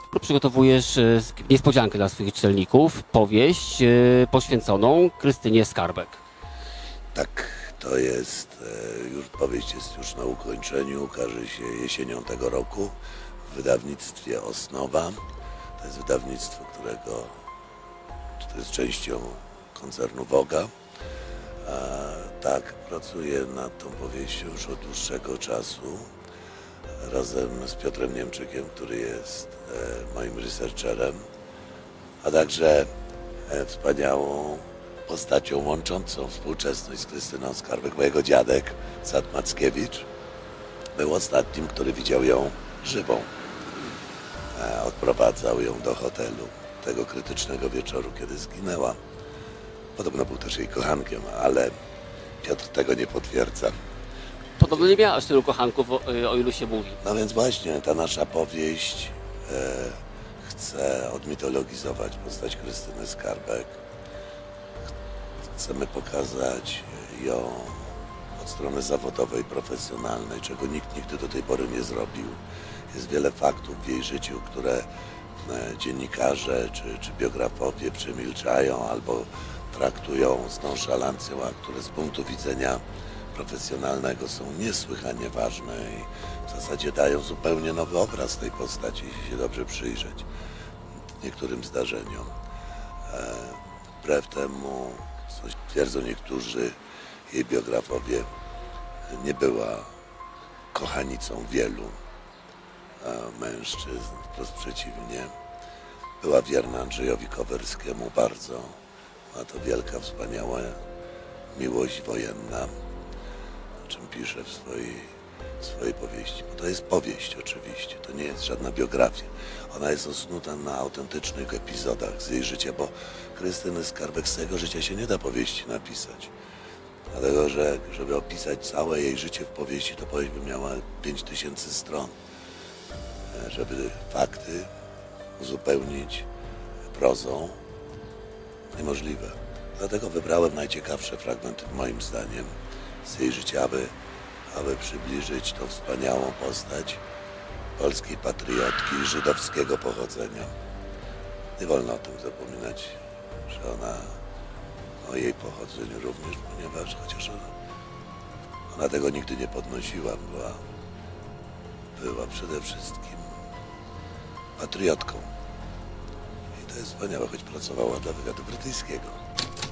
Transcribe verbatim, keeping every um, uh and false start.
Przygotowujesz e, niespodziankę dla swoich czytelników, powieść e, poświęconą Krystynie Skarbek. Tak, to jest, e, już powieść jest już na ukończeniu, ukaże się jesienią tego roku w wydawnictwie Osnowa. To jest wydawnictwo, którego, to jest częścią koncernu Woga. E, tak, pracuję nad tą powieścią już od dłuższego czasu razem z Piotrem Niemczykiem, który jest e, moim researcherem, a także e, wspaniałą postacią łączącą współczesność z Krystyną Skarbek. Mojego dziadek, Sad Mackiewicz, był ostatnim, który widział ją żywą. E, odprowadzał ją do hotelu tego krytycznego wieczoru, kiedy zginęła. Podobno był też jej kochankiem, ale Piotr tego nie potwierdza. Podobno nie miałaś tylu kochanków, o, o ilu się mówi. No więc właśnie, ta nasza powieść e, chce odmitologizować postać Krystyny Skarbek. Chcemy pokazać ją od strony zawodowej, profesjonalnej, czego nikt nigdy do tej pory nie zrobił. Jest wiele faktów w jej życiu, które e, dziennikarze czy, czy biografowie przemilczają albo traktują z nonszalancją, a które z punktu widzenia profesjonalnego są niesłychanie ważne i w zasadzie dają zupełnie nowy obraz tej postaci, jeśli się dobrze przyjrzeć niektórym zdarzeniom. E, wbrew temu, co twierdzą niektórzy jej biografowie, nie była kochanicą wielu e, mężczyzn, wprost przeciwnie. Była wierna Andrzejowi Kowerskiemu bardzo, a to wielka, wspaniała miłość wojenna, o czym pisze w swojej, swojej powieści. Bo to jest powieść oczywiście, to nie jest żadna biografia. Ona jest osnuta na autentycznych epizodach z jej życia, bo Krystyny Skarbek z tego życia się nie da powieści napisać. Dlatego, że żeby opisać całe jej życie w powieści, to powieść by miała pięć tysięcy stron. Żeby fakty uzupełnić prozą, niemożliwe. Dlatego wybrałem najciekawsze fragmenty, moim zdaniem, z jej życia, aby, aby przybliżyć tą wspaniałą postać polskiej patriotki żydowskiego pochodzenia. Nie wolno o tym zapominać, że ona o jej pochodzeniu również, ponieważ chociaż ona, ona tego nigdy nie podnosiła, była, była przede wszystkim patriotką. I to jest wspaniałe, choć pracowała dla wywiadu brytyjskiego.